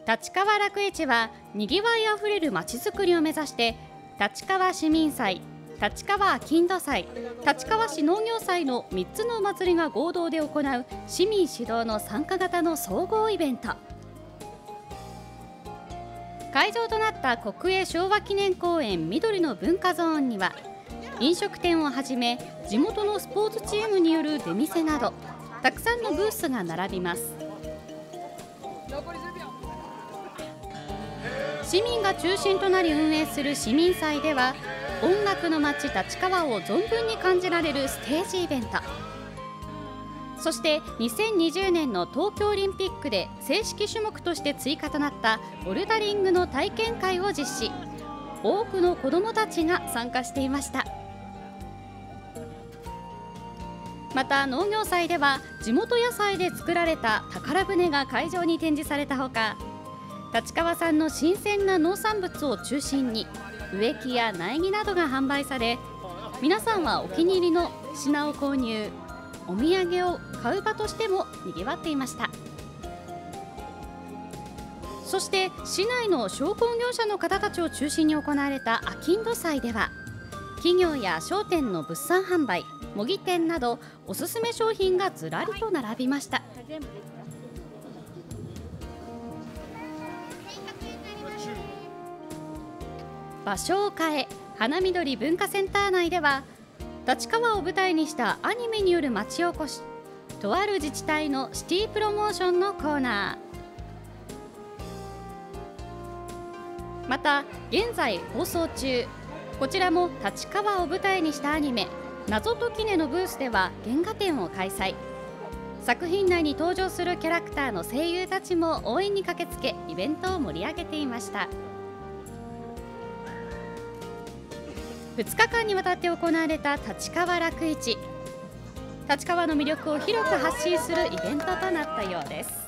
立川楽市はにぎわいあふれるまちづくりを目指して立川市民祭、立川あきんど祭、立川市農業祭の3つのお祭りが合同で行う市民主導の参加型の総合イベント。会場となった国営昭和記念公園緑の文化ゾーンには飲食店をはじめ地元のスポーツチームによる出店などたくさんのブースが並びます。市民が中心となり運営する市民祭では音楽の街立川を存分に感じられるステージイベント、そして2020年の東京オリンピックで正式種目として追加となったボルダリングの体験会を実施。多くの子どもたちが参加していました。また農業祭では地元野菜で作られた宝船が会場に展示されたほか、立川産の新鮮な農産物を中心に植木や苗木などが販売され、皆さんはお気に入りの品を購入、お土産を買う場としてもにぎわっていました。そして市内の商工業者の方たちを中心に行われたあきんど祭では企業や商店の物産販売、模擬店などおすすめ商品がずらりと並びました。場所を変え花みどり文化センター内では立川を舞台にしたアニメによる町おこし、とある自治体のシティプロモーションのコーナー、また現在放送中、こちらも立川を舞台にしたアニメ謎解きねのブースでは原画展を開催。作品内に登場するキャラクターの声優たちも応援に駆けつけイベントを盛り上げていました。2日間にわたって行われた立川楽市、立川の魅力を広く発信するイベントとなったようです。